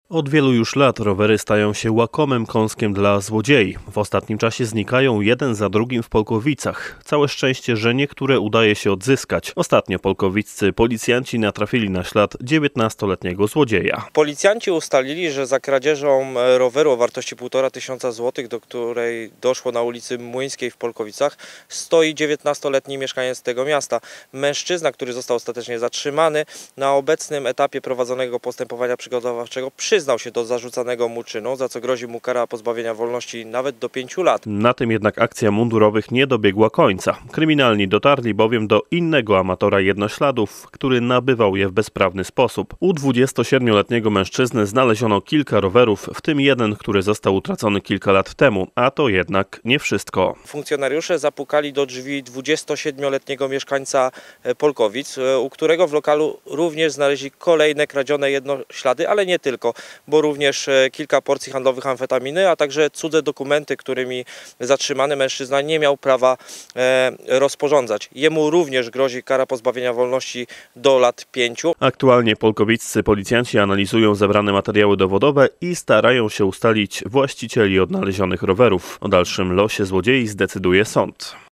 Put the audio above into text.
Od wielu już lat rowery stają się łakomym kąskiem dla złodziei. W ostatnim czasie znikają jeden za drugim w Polkowicach. Całe szczęście, że niektóre udaje się odzyskać. Ostatnio polkowiccy policjanci natrafili na ślad 19-letniego złodzieja. Policjanci ustalili, że za kradzieżą roweru o wartości 1500 zł, do której doszło na ulicy Młyńskiej w Polkowicach, stoi 19-letni mieszkaniec tego miasta. Mężczyzna, który został ostatecznie zatrzymany, na obecnym etapie prowadzonego postępowania przygotowawczego przyznał się do zarzucanego mu czynu, za co grozi mu kara pozbawienia wolności nawet do 5 lat. Na tym jednak akcja mundurowych nie dobiegła końca. Kryminalni dotarli bowiem do innego amatora jednośladów, który nabywał je w bezprawny sposób. U 27-letniego mężczyzny znaleziono kilka rowerów, w tym jeden, który został utracony kilka lat temu, a to jednak nie wszystko. Funkcjonariusze zapukali do drzwi 27-letniego mieszkańca Polkowic, u którego w lokalu również znaleźli kolejne kradzione jednoślady, ale nie tylko, bo również kilka porcji handlowych amfetaminy, a także cudze dokumenty, którymi zatrzymany mężczyzna nie miał prawa rozporządzać. Jemu również grozi kara pozbawienia wolności do lat 5. Aktualnie polkowiccy policjanci analizują zebrane materiały dowodowe i starają się ustalić właścicieli odnalezionych rowerów. O dalszym losie złodziei zdecyduje sąd.